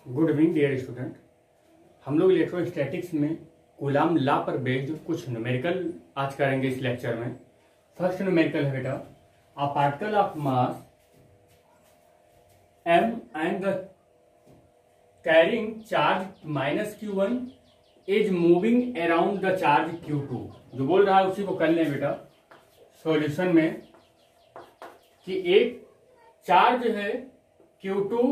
Good evening dear student. हम लोग electrostatics में कूलाम लॉ पर बेस्ड कुछ न्यूमेरिकल आज करेंगे इस लेक्चर में। फर्स्ट न्यूमेरिकल है बेटा, a particle of mass m and the carrying charge -q1 is moving around the charge q2। जो बोल रहा है उसी को कर लें बेटा सॉल्यूशन में कि एक चार्ज है q2,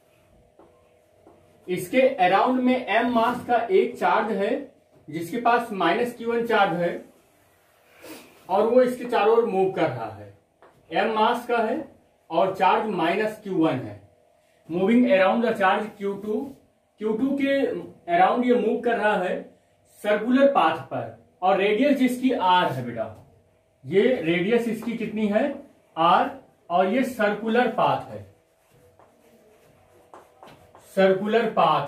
इसके अराउंड में m मास का एक चार्ज है जिसके पास -q1 चार्ज है और वो इसके चारों ओर मूव कर रहा है। m मास का है और चार्ज -q1 है, moving around the charge q2 के अराउंड ये मूव कर रहा है सर्कुलर पाथ पर और रेडियस जिसकी r है बेटा, ये रेडियस इसकी कितनी है r और ये सर्कुलर पाथ है, सर्कुलर पाथ।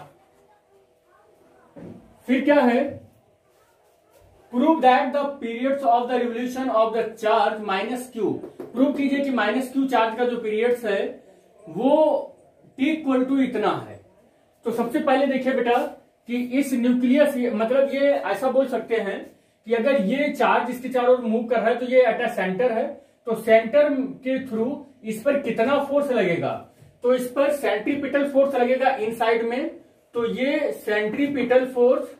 फिर क्या है, prove that the periods of the revolution of the charge -q। Prove कीजिए कि -q चार्ज का जो पीरियड्स है वो t इक्वल टू इतना है। तो सबसे पहले देखिए बेटा कि इस न्यूक्लियस, मतलब ये ऐसा बोल सकते हैं कि अगर ये चार्ज इसके चारों ओर मूव कर रहा है तो ये एट अ सेंटर है, तो सेंटर के थ्रू इस पर कितना फोर्स लगेगा, तो इस पर सेंट्रीपिटल फोर्स लगेगा इनसाइड में। तो ये सेंट्रीपिटल फोर्स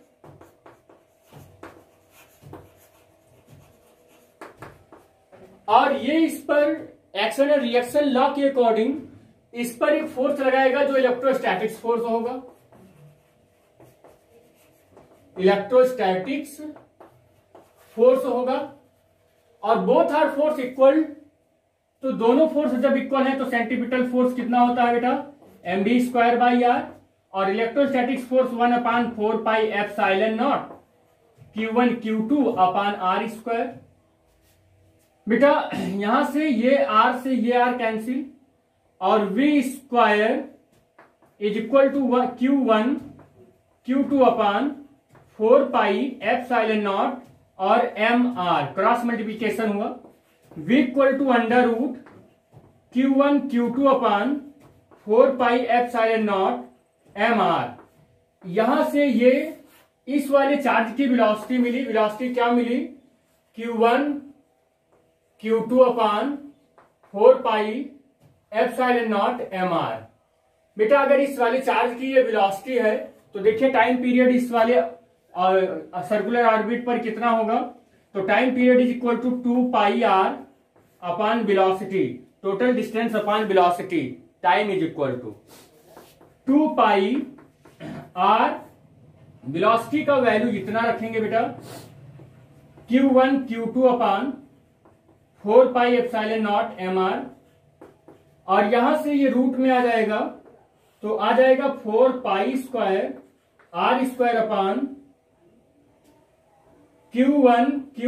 और ये इस पर एक्शन एंड रिएक्शन लॉ के अकॉर्डिंग इस पर एक फोर्स लगाएगा जो इलेक्ट्रोस्टैटिक्स फोर्स होगा, इलेक्ट्रोस्टैटिक्स फोर्स होगा। और बोथ आर फोर्स इक्वल, तो दोनों फोर्स जब इक्वल है तो सेंट्रीपिटल फोर्स कितना होता है बेटा mv²/r और इलेक्ट्रोस्टैटिक्स फोर्स 1/4πε0 q1 q2/r²। बेटा यहां से ये r से ये r कैंसिल और v² is equal to q1 q2/4πε0 और mr क्रॉस मल्टीप्लीकेशन हुआ, v equal to √ q1 q2/4πε0 mr। यहां से ये इस वाले चार्ज की वेलोसिटी मिली, वेलोसिटी क्या मिली q1 q2/4πε0 mr। बेटा अगर इस वाले चार्ज की ये वेलोसिटी है तो देखिए टाइम पीरियड इस वाले सर्कुलर ऑर्बिट पर कितना होगा, तो time period is equal to 2πr upon velocity, total distance upon velocity, time is equal to 2πr। Velocity का वैल्यू इतना रखेंगे बेटा q1 q2/4πε0 mr और यहां से ये रूट में आ जाएगा तो आ जाएगा 4π² q1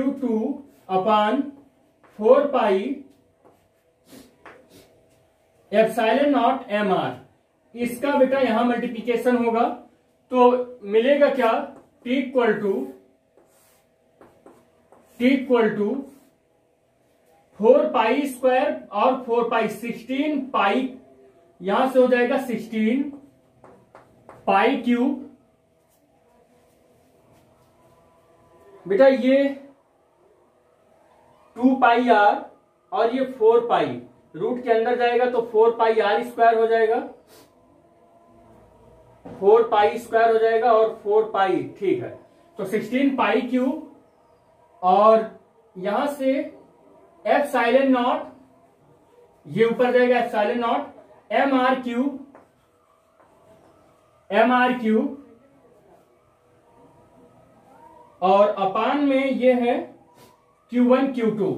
q2/4πε0 mr। इसका बेटा यहां मल्टीप्लीकेशन होगा तो मिलेगा क्या t इक्वल टू 4π² और 4π 16 पाई, यहां से हो जाएगा 16 पाई क्यूब। बेटा ये 2πr और ये 4π रूट के अंदर जाएगा तो 4πr² हो जाएगा, 4π² हो जाएगा और 4π, ठीक है। तो 16 पाई क्यूब और यहां से ε0 ये ऊपर जाएगा ε0 mr क्यूब और अपान में ये है q1 q2।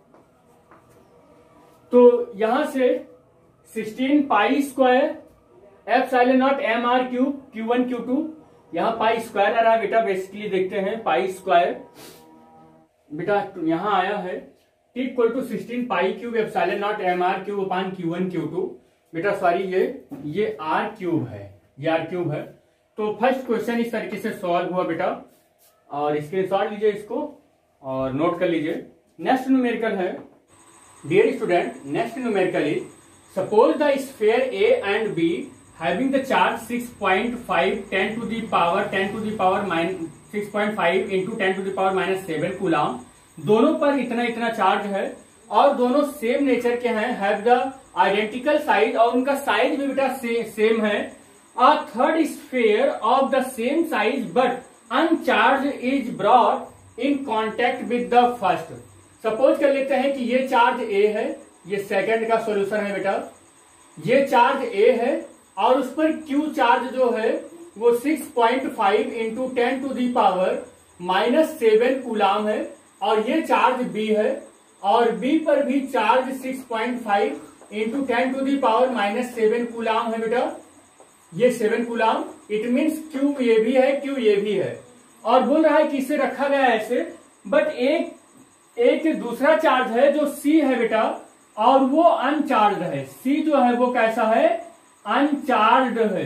तो यहां से 16 π² ε0 mr क्यूब q1 q2, यहां π² आ रहा है बेटा, बेसिकली देखते हैं π² बेटा यहां आया है t equal to 16 pi cube ε0 mr cube upon q1 q2। बेटा सॉरी ये r क्यूब है, ये r क्यूब है। तो फर्स्ट क्वेश्चन इस तरीके से सॉल्व हुआ बेटा और स्क्रीनशॉट लीजिए इसको और नोट कर लीजिए। नेक्स्ट न्यूमेरिकल है dear student, next numerical is suppose the sphere A and B having the charge 6.5 10 to the power minus 6.5 into 10 to the power minus 7 coulomb, दोनों पर इतना इतना चार्ज है और दोनों सेम नेचर के हैं, हैव द आइडेंटिकल साइज, और उनका साइज भी बेटा सेम है। A third sphere of the same size but uncharge is brought in contact with the first. Suppose कर लेते हैं कि ये चार्ज ए है, ये सेकंड का सॉल्यूशन है बेटा, ये चार्ज ए है और उस पर क्यू चार्ज जो है वो 6.5 into 10 to the power minus 7 coulomb है, और ये चार्ज बी है और बी पर भी charge 6.5 into 10 to the power minus 7 coulomb है बेटा, ये 7 कूलम। इट मीन्स क्यू ये भी है, क्यू ये भी है, और बोल रहा है कि इसे रखा गया है ऐसे, बट एक दूसरा चार्ज है जो सी है बेटा, और वो अनचार्ज है। सी जो है वो कैसा है, अनचार्ज है।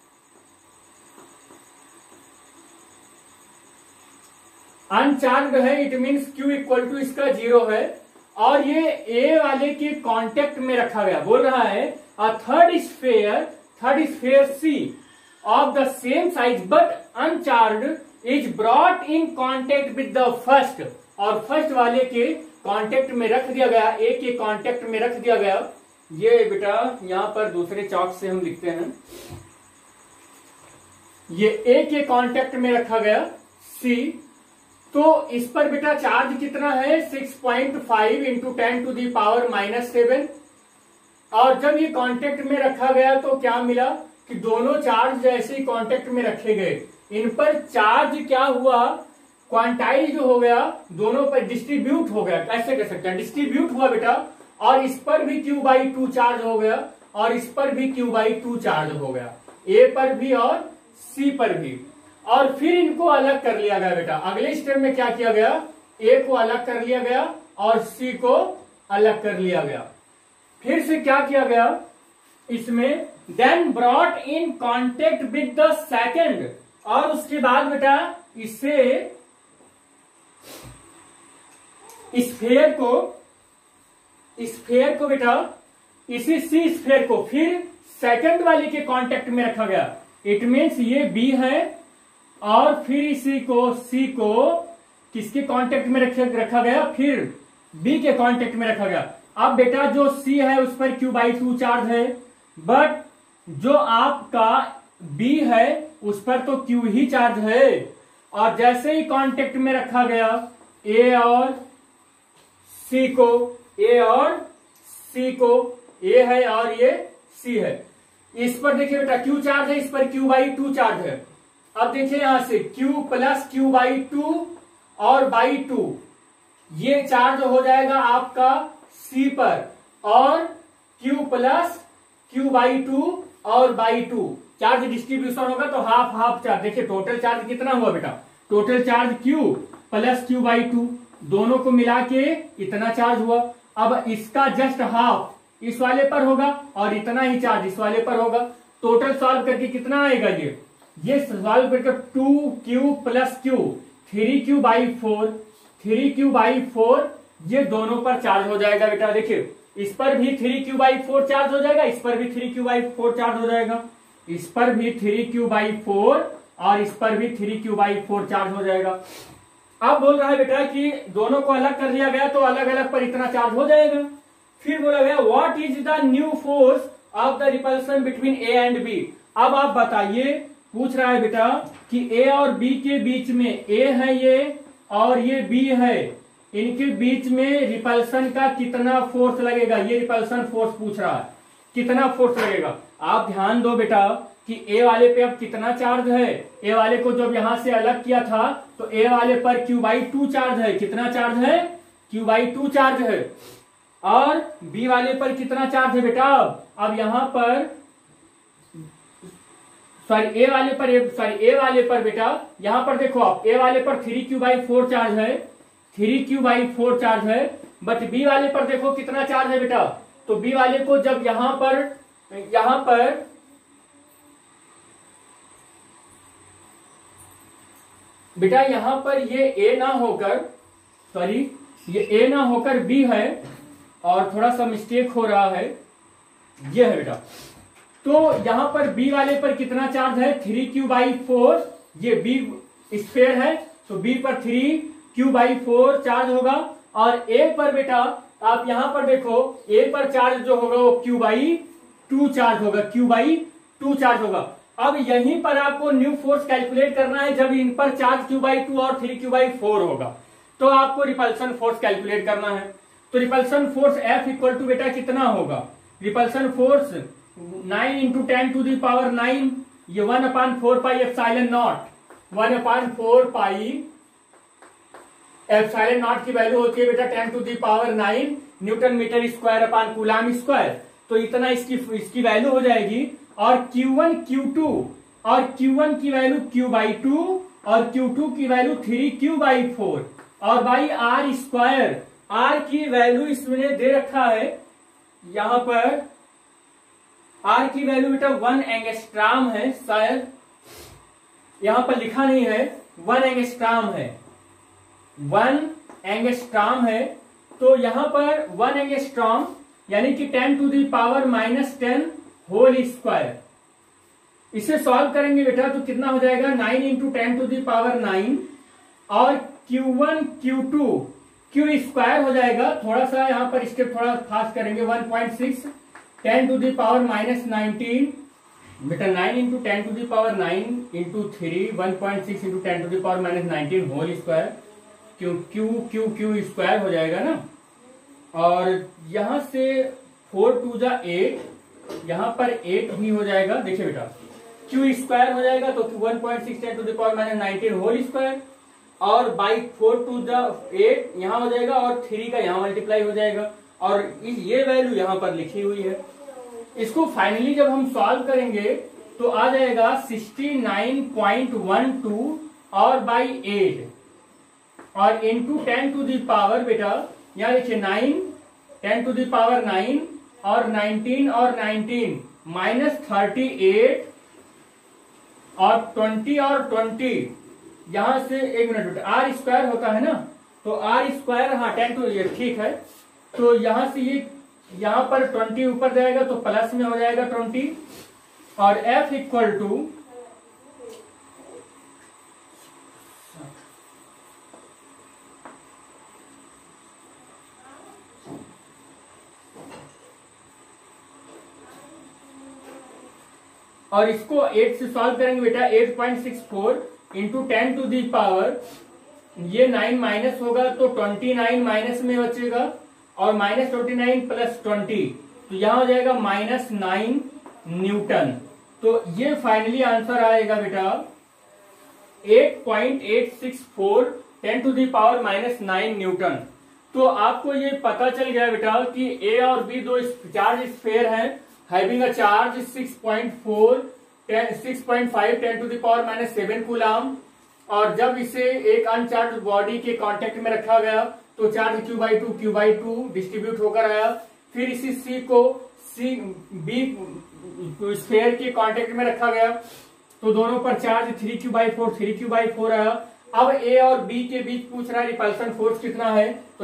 अनचार्ज है, it means Q equal to इसका 0 है, और ये ए वाले के कांटेक्ट में रखा गया। बोल रहा है a third sphere C of the same size but uncharge is brought in contact with the first, और फर्स्ट वाले के कांटेक्ट में रख दिया गया, ए के कांटेक्ट में रख दिया गया। ये बेटा यहां पर दूसरे चौक से हम लिखते हैं, ये ए के कांटेक्ट में रखा गया सी, तो इस पर बेटा चार्ज कितना है 6.5 into 10 to the power minus 7, और जब ये कांटेक्ट में रखा गया तो क्या मिला कि दोनों चार्ज जैसे ही कांटेक्ट में रखे गए, इन पर चार्ज क्या हुआ, क्वांटाइज हो गया, दोनों पर डिस्ट्रीब्यूट हो गया। कैसे कह सकते हैं, डिस्ट्रीब्यूट हुआ बेटा, और इस पर भी Q/2 चार्ज हो गया और इस पर भी Q/2 चार्ज हो गया, ए पर भी और सी पर भी, और फिर इनको अलग कर लिया गया बेटा। अगले स्टेप में क्या किया गया, ए को अलग कर लिया गया और सी को अलग कर लिया गया। फिर से क्या किया गया इसमें, then brought in contact with the second, और उसके बाद बेटा इसे स्फीयर को बेटा इसी सी स्फीयर को फिर सेकंड वाले के कांटेक्ट में रखा गया। इट मीन्स ये बी है और फिर इसी को सी को किसके कांटेक्ट में रखा गया, फिर बी के कांटेक्ट में रखा गया। अब बेटा जो सी है उस पर Q/2 चार्ज है, बट जो आपका बी है उस पर तो Q ही चार्ज है, और जैसे ही कांटेक्ट में रखा गया ए और सी को, ए है और ये सी है, इस पर देखिए बेटा Q चार्ज है, इस पर Q/2 चार्ज है। अब देखिए यहां से Q प्लस Q/2 और बाई 2, ये चार्ज हो जाएगा आपका सी पर, और Q प्लस Q/2 और बाई 2 चार्ज डिस्ट्रीब्यूशन होगा तो हाफ हाफ चार्ज। देखिए टोटल चार्ज कितना हुआ बेटा, total charge Q plus Q/2, दोनों को मिला के इतना चार्ज हुआ। अब इसका जस्ट हाफ इस वाले पर होगा और इतना ही चार्ज इस वाले पर होगा। टोटल सॉल्व करके कितना आएगा, ये सॉल्व करके 2Q plus Q 3Q/4, 3Q/4 ये दोनों पर चार्ज हो जाएगा बेटा। देखिए इस पर भी 3Q/4 चार्ज हो जाएगा, इस पर भी 3Q/4 चार्ज हो जाएगा, इस पर भी 3Q/4 और इस पर भी 3Q/4 चार्ज हो जाएगा। अब बोल रहा है बेटा कि दोनों को अलग कर दिया गया तो अलग अलग पर इतना चार्ज हो जाएगा। फिर बोला गया what is the new force of the repulsion between A and B. अब आप बताइए, पूछ रहा है बेटा कि ए और बी के बीच में, ए है ये और ये बी है, इनके बीच में रिपल्सन का कितना फोर्स लगेगा, ये रिपल्सन फोर्स पूछ रहा है, कितना फोर्स लगेगा। आप ध्यान दो बेटा कि ए वाले पे अब कितना चार्ज है, ए वाले को जब यहां से अलग किया था तो ए वाले पर Q/2 चार्ज है, कितना चार्ज है, Q/2 चार्ज है, और बी वाले पर कितना चार्ज है बेटा, अब यहां पर ए वाले पर बेटा यहां पर देखो आप, ए वाले पर 3Q/4 चार्ज है, 3Q/4 चार्ज है, बट बी वाले पर देखो कितना चार्ज है बेटा। तो बी वाले को जब यहां पर बेटा यहां पर ये ए ना होकर बी है, और थोड़ा सा मिस्टेक हो रहा है, ये है बेटा, तो यहां पर बी वाले पर कितना चार्ज है, 3q/4, ये बी स्फीयर है तो बी पर 3q/4 चार्ज होगा। और ए पर बेटा आप यहां पर देखो, ए पर चार्ज जो होगा वो q/2 चार्ज होगा, q/2 चार्ज होगा। अब यहीं पर आपको न्यू फोर्स कैलकुलेट करना है, जब इन पर चार्ज q/2 और 3q/4 होगा तो आपको रिपल्सन फोर्स कैलकुलेट करना है। तो repulsion force F equal to बेटा कितना होगा, रिपल्सन फोर्स 9 × 10⁹, ये 1/4πε0, 1/4πε0 की वैल्यू होती है बेटा 10⁹ newton metre square upon coulomb square. तो इतना इसकी वैल्यू हो जाएगी। और Q1 Q2 और Q1 की वैल्यू q/2 और Q2 की वैल्यू 3q/4 और बाई r स्क्वायर, r की वैल्यू इसमें दे रखा है, यहां पर r की वैल्यू बेटा 1 एंगस्ट्राम है, शायद यहां पर लिखा नहीं है, 1 एंगस्ट्राम है, 1 एंगस्ट्राम है। तो यहां पर 1 एंगस्ट्राम यानी कि 10⁻⁻10 होल स्क्वायर। इसे सॉल्व करेंगे बेटा तो कितना हो जाएगा, 9 × 10⁹ और Q1 Q2 Q स्क्वायर हो जाएगा। थोड़ा सा यहां पर स्टेप थोड़ा फास्ट करेंगे, 1.6 10⁻⁻19 बेटा 9 × 10⁻9 × 3 1.6 × 10⁻⁻19 होल स्क्वायर, क्यू स्क्वायर हो जाएगा ना। और यहां से 4 2 जा 8, यहां पर 8 भी हो जाएगा। देखिए बेटा क्यू स्क्वायर हो जाएगा तो 1.6 10⁻⁻19 होल स्क्वायर और बाई 4 2 जा 8 यहां हो जाएगा और 3 का यहां मल्टीप्लाई हो जाएगा और ये वैल्यू यहां पर लिखी हुई है। इसको फाइनली जब हम सॉल्व करेंगे तो आ जाएगा 69.12 और बाई 8 और इंटू 10⁻, बेटा यहां देखिए 9 10⁻9 और 19 और 19 -38 और 20 और 20 यहां से 1 मिनट बेटा, आर स्क्वायर होता है ना, तो आर स्क्वायर, हाँ 10 तो ये ठीक है। तो यहां से ये यहां पर 20 ऊपर जाएगा तो प्लस में हो जाएगा 20 और F इक्वल टू और इसको 8 से सॉल्व करेंगे बेटा 8.64 इंटू 10⁻, ये 9 माइनस होगा तो 29 माइनस में बचेगा और -29 + 20 तो यहां हो जाएगा -9 न्यूटन। तो ये फाइनली आंसर आएगा बेटा 8.864 10⁻�9 न्यूटन। तो आपको ये पता चल गया बेटा कि ए और बी दो चार्ज स्फीयर हैं हैविंग अ चार्ज 6.5 10⁻7 कूलाम, और जब इसे एक अनचार्ज बॉडी के कांटेक्ट में रखा गया तो चार्ज q/2 डिस्ट्रीब्यूट होकर आया। फिर इसी सी को बी स्फीयर के कांटेक्ट में रखा गया तो दोनों पर चार्ज 3q/4 आया। अब ए और बी के बीच पूछ रहा है रिपल्सन फोर्स कितना है, तो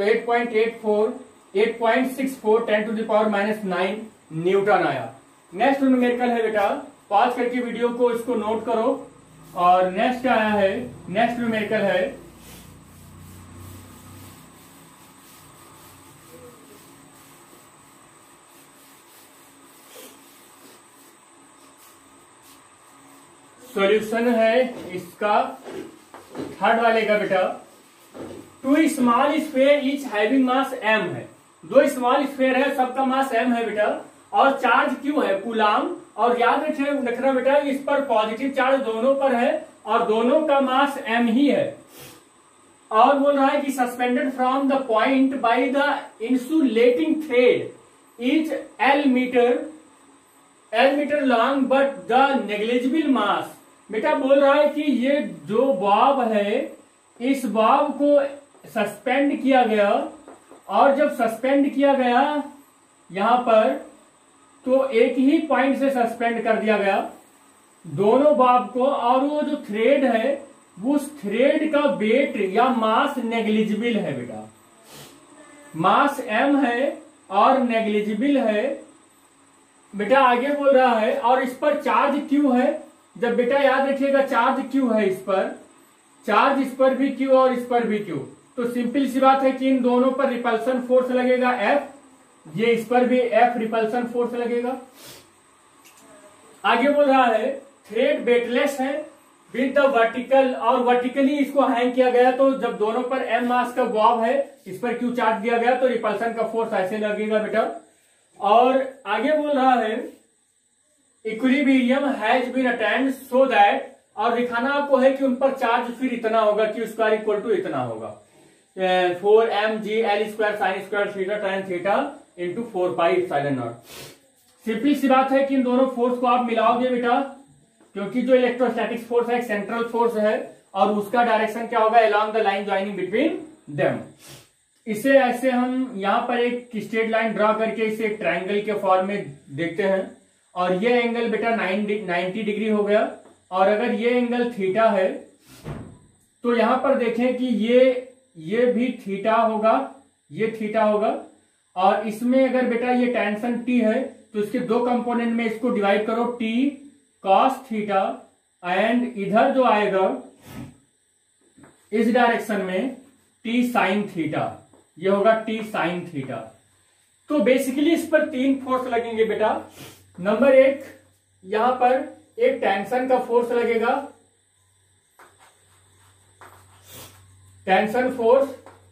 8.64 10⁻�9 न्यूटन आया। नेक्स्ट न्यूमेरिकल है बेटा, पॉज करके वीडियो को इसको नोट करो। और नेक्स्ट आया है, नेक्स्ट न्यूमेरिकल है सॉल्यूशन है इसका थर्ड वाले का बेटा। 2 small sphere each having mass m है, 2 स्मॉल स्फीयर है सबका मास m है बेटा और चार्ज q है कूलाम। और याद रखना बेटा इस पर पॉजिटिव चार्ज दोनों पर है और दोनों का मास m ही है। और बोल रहा है कि suspended from the point by the insulating thread is L metre long but the negligible mass. बेटा बोल रहा है कि ये जो बॉब है इस बॉब को सस्पेंड किया गया और जब सस्पेंड किया गया यहां पर तो एक ही पॉइंट से सस्पेंड कर दिया गया दोनों बॉब को, और वो जो थ्रेड है उस थ्रेड का वेट या मास नेग्लिजिबल है बेटा, मास m है और नेग्लिजिबल है। बेटा आगे बोल रहा है और इस पर चार्ज क्यू है। जब बेटा याद रखिएगा चार्ज क्यू है, इस पर चार्ज, इस पर भी क्यू और इस पर भी क्यू, तो सिंपल सी बात है कि इन दोनों पर रिपल्सन फोर्स लगेगा एफ, ये इस पर भी एफ रिपल्सन फोर्स लगेगा। आगे बोल रहा है थ्रेड वेटलेस है विद द वर्टिकल, और वर्टिकली इसको हैंग किया गया, तो जब दोनों पर एम मास का बॉब है, इस पर क्यू चार्ज दिया गया, तो रिपल्सन का फोर्स ऐसे लगेगा बेटा। और आगे बोल रहा है equilibrium has been attained so that, और दिखाना आपको है कि उन पर चार्ज फिर इतना होगा, क्यू स्क्वायर इक्वल टू इतना होगा 4mg L square sin square theta tan theta into 4 pi epsilon naught. Simply सी बात है कि इन दोनों फोर्स को आप मिलाओगे बेटा, क्योंकि जो इलेक्ट्रोस्टैटिक्स फोर्स है एक सेंट्रल फोर्स है और उसका डायरेक्शन क्या होगा, along the line joining between them. इसे ऐसे हम यहां पर एक स्ट्रेट लाइन ड्रॉ करके इसे एक ट्रायंगल के फॉर्म में देखते हैं, और ये एंगल बेटा 90 डिग्री हो गया, और अगर ये एंगल थीटा है तो यहां पर देखें कि ये भी थीटा होगा, ये थीटा होगा, और इसमें अगर बेटा ये टेंशन टी है तो इसके दो कंपोनेंट में इसको डिवाइड करो, टी कॉस थीटा, एंड इधर जो आएगा इस डायरेक्शन में टी साइन थीटा, ये होगा टी साइन थीटा। तो बेसिकली इस पर तीन फोर्स लगेंगे बेटा। नंबर एक, यहां पर एक टेंशन का फोर्स लगेगा, टेंशन फोर्स।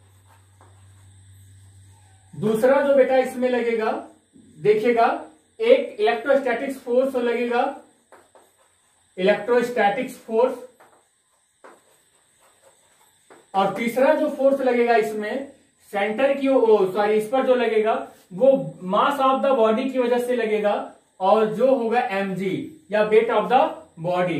दूसरा जो बेटा इसमें लगेगा, देखिएगा एक इलेक्ट्रोस्टैटिक्स फोर्स लगेगा, इलेक्ट्रोस्टैटिक्स फोर्स। और तीसरा जो फोर्स लगेगा इसमें सेंटर की सॉरी इस पर जो लगेगा वो मास ऑफ द बॉडी की वजह से लगेगा, और जो होगा mg या weight of the body,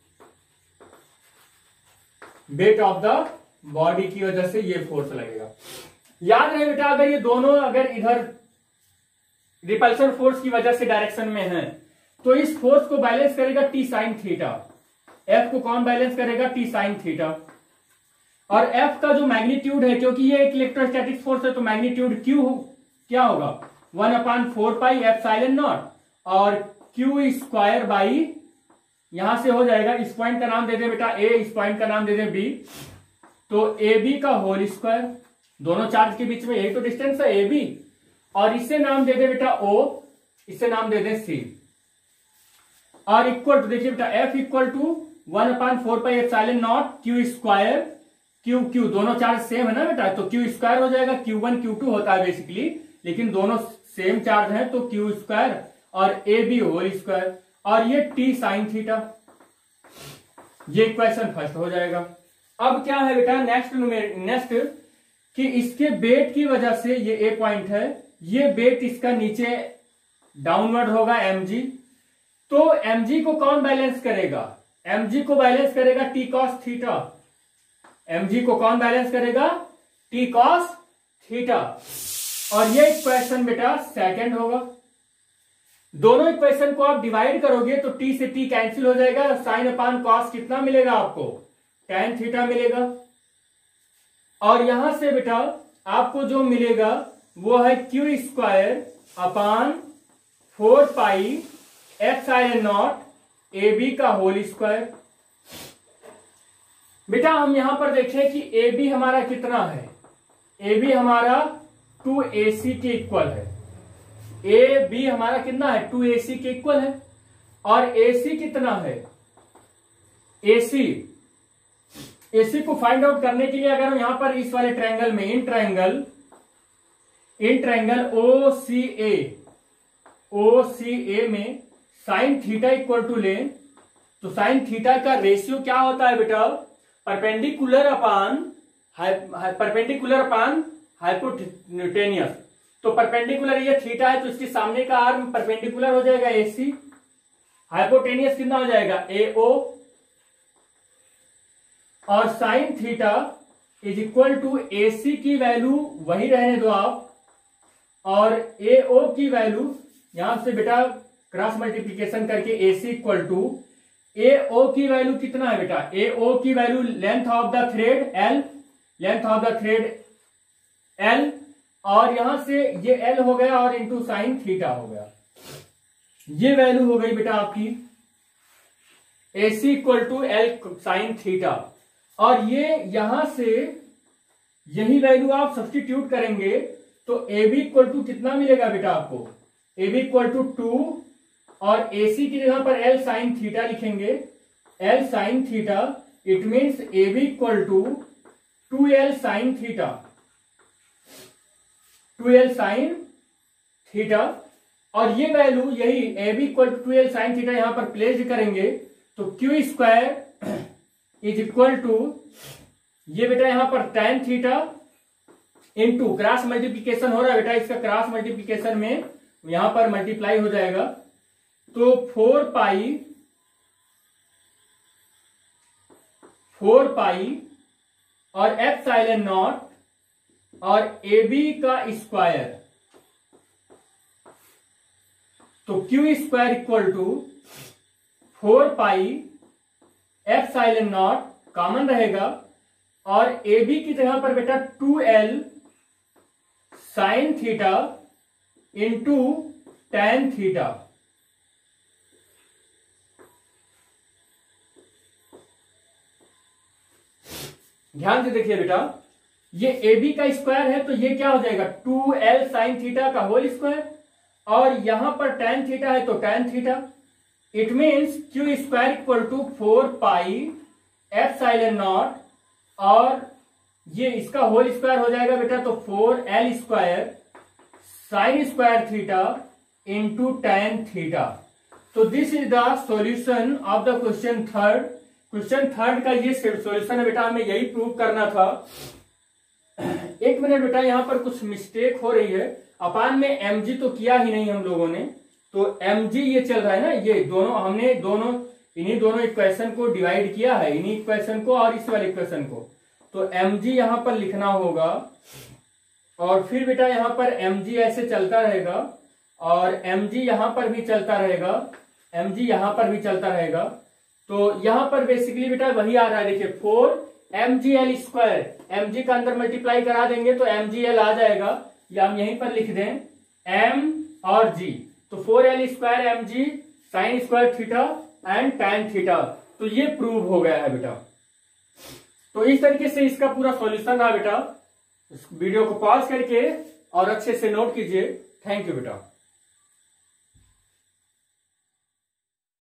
weight of the body की वजह से ये फोर्स लगेगा। याद रहे बेटा, अगर ये दोनों अगर इधर रिपल्सन फोर्स की वजह से डायरेक्शन में है तो इस फोर्स को बैलेंस करेगा टी साइन थीटा। एफ को कौन बैलेंस करेगा, टी साइन थीटा। और एफ का जो मैग्नीट्यूड है, क्योंकि ये एक इलेक्ट्रोस्टैटिक फोर्स है तो मैग्नीट्यूड क्यू क्या होगा 1/4 पाई एप्सिलॉन नॉट, और क्यू स्क्वायर बाई, यहां से हो जाएगा, इस पॉइंट का नाम दे दे बेटा ए, इस पॉइंट का नाम दे दे बी, तो ए बी का होल स्क्वायर, दोनों चार्ज के बीच में यही तो डिस्टेंस है ए बी, और इसे नाम दे दे बेटा ओ, इसे नाम दे दे सी, और इक्वल टू देखिए बेटा F equal to 1/4 pi epsilon naught Q square, Q Q दोनों चार्ज सेम है ना बेटा, तो क्यू स्क्वायर हो जाएगा, Q1 Q2 होता है बेसिकली, लेकिन दोनों सेम चार्ज है तो क्यू स्क्वायर और ए बी होल स्क्वायर, और ये टी साइन थीटा। ये इक्वेशन फर्स्ट हो जाएगा। अब क्या है बेटा नेक्स्ट कि इसके वेट की वजह से ये ए पॉइंट है, ये वेट इसका नीचे डाउनवर्ड होगा mg, तो mg को कौन बैलेंस करेगा, mg को बैलेंस करेगा टी कॉस थीटा, mg को कौन बैलेंस करेगा, टी कॉस थीटा। और ये इक्वेशन बेटा सेकंड होगा। दोनों इक्वेशन को आप डिवाइड करोगे तो टी से टी कैंसिल हो जाएगा, साइन अपान कॉस कितना मिलेगा आपको, tan थीटा मिलेगा। और यहां से बेटा आपको जो मिलेगा वो है Q square upon 4 pi epsilon naught A B का होल स्क्वायर। बेटा हम यहां पर देखें कि ए बी हमारा कितना है, ए बी हमारा 2ac के इक्वल है, ए बी हमारा कितना है 2ac के इक्वल है, और ac कितना है, AC को फाइंड आउट करने के लिए अगर हम यहां पर इस वाले ट्रायंगल में इन ट्रायंगल OCA में साइन थीटा इक्वल टू ले, तो साइन थीटा का रेशियो क्या होता है बेटा, परपेंडिकुलर अपान हाइपोटेन्यूस। तो परपेंडिकुलर ये थीटा है तो इसके सामने का आर्म परपेंडिकुलर हो जाएगा AC, हाइपोटेनियस कितना हो जाएगा AO, और sine theta is equal to AC की वैल्यू वही रहने दो आप, और AO की वैल्यू यहां से बेटा क्रॉस मल्टीप्लीकेशन करके AC इक्वल टू AO की वैल्यू कितना है बेटा, AO की value length of the thread L, length of the thread L, और यहां से ये L हो गया और इंटू साइन थीटा हो गया। ये वैल्यू हो गई बेटा आपकी AC equal to L sine theta. और ये यहां से यही वैल्यू आप सब्स्टिट्यूट करेंगे तो AB इक्वल टू कितना मिलेगा बेटा आपको, AB इक्वल टू 2 और AC की जगह पर L साइन थीटा लिखेंगे, L sine theta, it means AB equal to 2L sine theta, 2L sine theta. और ये वैल्यू यही AB equal to 2L sine theta यहां पर प्लेस करेंगे तो Q square is equal to, ये बेटा यहां पर tan theta into cross multiplication हो रहा है बेटा, इसका क्रॉस मल्टीप्लीकेशन में यहां पर मल्टीप्लाई हो जाएगा तो 4 पाई और एप्सिलॉन नॉट और AB का स्क्वायर, तो Q square equal to 4 pi epsilon naught common रहेगा और AB की जगह पर बेटा 2L sine theta into tan theta. ध्यान से देखिए बेटा, ये AB का स्क्वायर है तो ये क्या हो जाएगा 2L साइन थीटा का होल स्क्वायर, और यहां पर tan थीटा है तो tan theta. It means Q square equal to 4 pi epsilon naught और ये इसका होल स्क्वायर हो जाएगा बेटा तो 4L square sine square theta into tan theta. तो this is the solution of the question third. Question third का ये सॉल्यूशन है बेटा, हमें यही प्रूव करना था। एक मिनट बेटा, यहां पर कुछ मिस्टेक हो रही है। अपान में mg तो किया ही नहीं हम लोगों ने, तो mg ये चल रहा है ना, ये दोनों हमने इन्हीं दोनों इक्वेशन को डिवाइड किया है, इन्हीं इक्वेशन को और इस वाले इक्वेशन को। तो mg यहां पर लिखना होगा और फिर बेटा यहां पर mg ऐसे चलता रहेगा और mg यहां पर भी चलता रहेगा, mg यहां पर भी चलता रहेगा। तो यहां पर बेसिकली बेटा वही आ रहा है, देखिए 4mgl स्क्वायर, mg का अंदर मल्टीप्लाई करा देंगे तो mgl आ जाएगा, या हम यहीं पर लिख दें m और g, तो 4L square mg sine square theta and tan theta. तो ये प्रूव हो गया है बेटा। तो इस तरीके से इसका पूरा सॉल्यूशन रहा बेटा। इस वीडियो को पॉज करके और अच्छे से नोट कीजिए। थैंक यू बेटा।